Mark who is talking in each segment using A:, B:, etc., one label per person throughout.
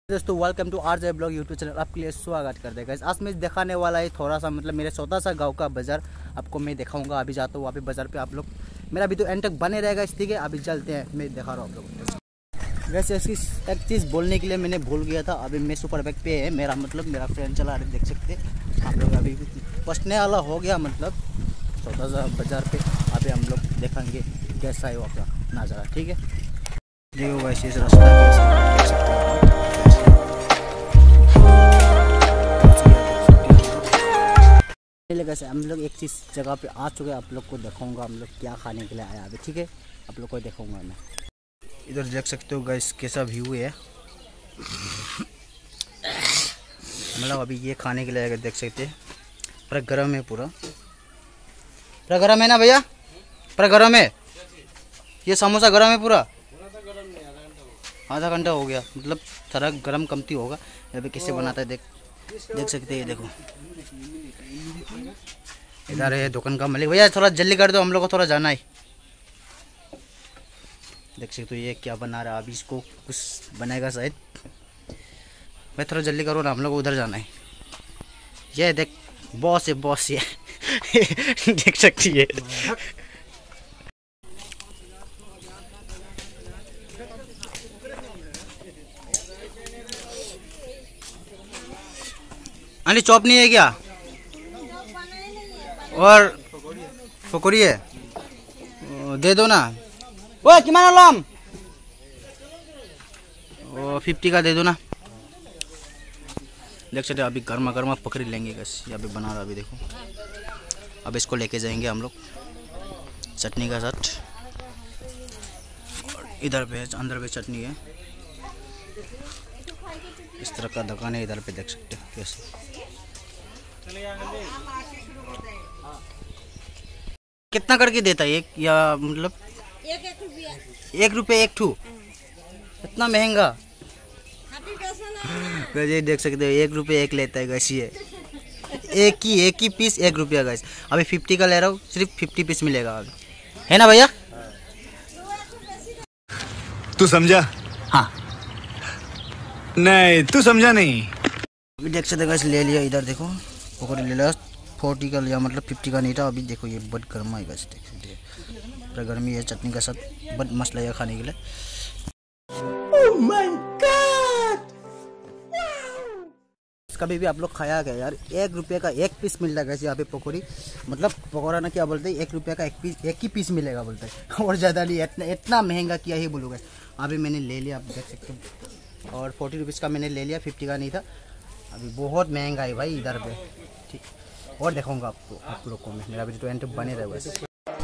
A: दोस्तों welcome to RJ blog YouTube channel. आपके लिए स्वागत करते हैं। आज मैं दिखाने वाला है थोड़ा सा मतलब मेरे छोटा सा गांव का बाज़ार आपको मैं दिखाऊंगा। अभी जाता हूँ वहाँ पे बाज़ार पे, आप लोग मेरा भी तो एंड तक बने रहेगा इसलिए अभी चलते हैं। मैं दिखा रहा हूँ आप लोगों। वैसे इसकी एक चीज़ बोलने के लिए मैंने भूल गया था। अभी मैं सुपर बाइक पे है, मेरा फ्रेंड चला रहे, देख सकते आप लोग। अभी पहुँचने वाला हो गया मतलब छोटा सा बाज़ार पे। अभी हम लोग देखेंगे कैसा है वहाँ का नज़ारा, ठीक है। देखो वैसे इस रास्ता देख सकते हैं। कैसे हम लोग एक चीज़ जगह पे आ चुके हैं, आप लोग को दिखाऊंगा हम लोग क्या खाने के लिए आया अभी, ठीक है। आप लोग को दिखाऊंगा मैं। इधर देख सकते हो गाइस कैसा व्यू है। मतलब अभी ये खाने के लिए आएगा, देख सकते हैं। पूरा गर्म है, पूरा गर्म है ना भैया, पूरा गर्म है। ये समोसा गर्म है पूरा, आधा घंटा हो गया मतलब थोड़ा गर्म कमती होगा। अभी कैसे बनाता है देख सकते हैं। देखो इधर है दुकान का मालिक। भैया थोड़ा जल्दी कर दो, हम लोग को थोड़ा जाना है। देख सकते हो ये क्या बना रहा है। अभी इसको कुछ बनाएगा शायद। मैं थोड़ा जल्दी करो ना, हम लोग को उधर जाना है। ये देख बॉस है, बॉस ये देख सकती है। अली चॉप नहीं है क्या? और पकौड़ी है, दे दो ना। वो किमान लाम 50 का दे दो ना। देख सकते अभी गर्मा गर्मा पकड़ी लेंगे बस। यहाँ पे बना रहा अभी देखो। अब इसको लेके जाएंगे हम लोग चटनी का साथ। और इधर पे अंदर पे चटनी है। इस तरह का दुकान है इधर पे, देख सकते हो कैसे। कितना करके देता है एक, या मतलब 1 रुपये 1 ठू? इतना महंगा ये देख सकते हो। 1 रुपये 1 लेता है गैस। ये एक ही पीस 1 रुपया गैस। अभी 50 का ले रहा हूँ, सिर्फ 50 पीस मिलेगा अभी, है ना भैया?
B: तू समझा?
A: हाँ
B: नहीं तू समझा नहीं।
A: अभी देख सकते गैस, ले लिया। इधर देखो पकौड़ी ले लिया, 40 का लिया मतलब 50 का नहीं था। अभी देखो ये बहुत गर्मा है गैस, देख सकते हैं। पूरा गर्मी है, चटनी का साथ बहुत मस्त लगेगा खाने के लिए। Oh my God! कभी भी आप लोग खाया गया यार? 1 रुपये का 1 पीस मिलता है यहाँ पे पकौड़ी। मतलब पकौड़ा ना क्या बोलते हैं, 1 रुपये का 1 ही पीस मिलेगा बोलते हैं। और ज़्यादा नहीं, इतना महंगा किया ही बोलोगे। अभी मैंने ले लिया, आप देख सकते हो। और 40 रुपीज़ का मैंने ले लिया, 50 का नहीं था। अभी बहुत महंगा है भाई इधर पे, ठीक। और दिखाऊंगा आपको, आप लोग को मैं। मेरा वीडियो तो एंड तक बने रहेगा वैसे।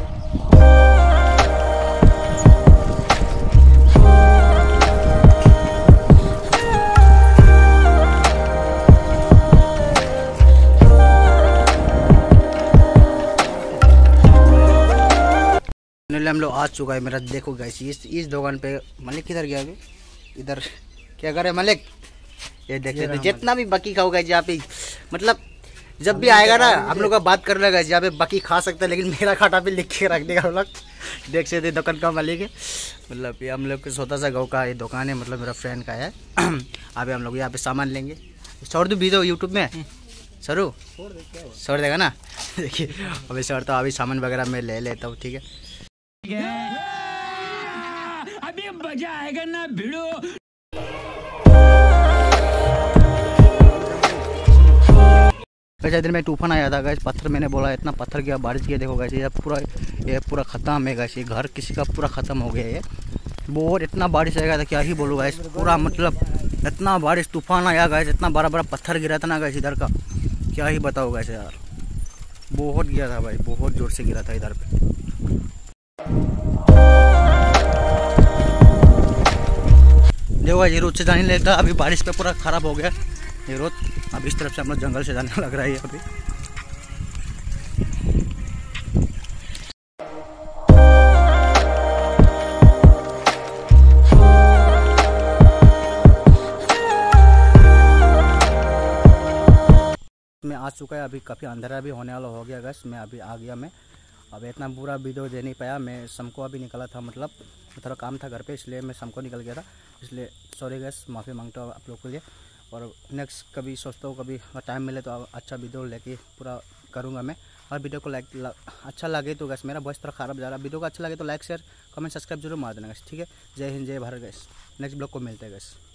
A: हम लोग आ चुका है मेरा। देखो गाइस इस दुकान पे मालिक किधर गया अभी? इधर क्या करे मालिक? ये देख सकते जितना भी बाकी खाओगा यहाँ पे, मतलब जब भी आएगा ना हम लोग का बात कर लेगा। यहाँ पे बाकी खा सकता है, लेकिन मेरा खाटा पे लिख के रख देगा हम लोग। देख सकते दुकान का मालिक है, मतलब ये हम लोग के छोटा सा गाँव का ये दुकान है, मतलब मेरा फ्रेंड का है। अभी हम लोग यहाँ पे सामान लेंगे। छोड़ दो वीडियो यूट्यूब में सरू, छोड़ देगा ना। देखिए अभी छोड़ता हूँ, अभी सामान वगैरह मैं ले लेता हूँ, ठीक है।
C: अभी मजा आएगा ना भिड़ो।
A: वैसे दिन में तूफान आया था गैस, पत्थर मैंने बोला इतना पत्थर गया, बारिश किया। देखो गैस ये पूरा ख़त्म है गैस। ये घर किसी का पूरा ख़त्म हो गया है। बहुत इतना बारिश आएगा था क्या ही बोलूँ गैस। पूरा मतलब इतना बारिश तूफान आया गैस, इतना बड़ा बड़ा पत्थर गिरा था ना गैस इधर का, क्या ही बताओ गैस यार। बहुत गिरा था भाई, बहुत ज़ोर से गिरा था इधर पे। देखो ये रोड से जाने लगता, अभी बारिश पे पूरा ख़राब हो गया ये रोड। अब इस तरफ से हम लोग जंगल से जाने लग रहा है अभी। मैं आ चुका है, अभी काफ़ी अंधेरा भी होने वाला हो गया गैस। मैं अभी आ गया मैं। अब इतना बुरा वीडियो दे नहीं पाया मैं। शाम को अभी निकला था, मतलब थोड़ा काम था घर पे, इसलिए मैं शाम को निकल गया था। इसलिए सॉरी गैस, माफ़ी मांगता हूँ आप लोग के लिए। और नेक्स्ट कभी सोचता हूँ, कभी टाइम मिले तो अच्छा वीडियो लेके पूरा करूँगा मैं। और वीडियो को अच्छा लगे तो गैस, मेरा वॉइस थोड़ा ख़राब जा रहा है, वीडियो को अच्छा लगे तो लाइक शेयर कमेंट सब्सक्राइब जरूर मार देना गैस, ठीक है। जय हिंद जय भारत गैस, नेक्स्ट ब्लॉग को मिलते हैं गैस।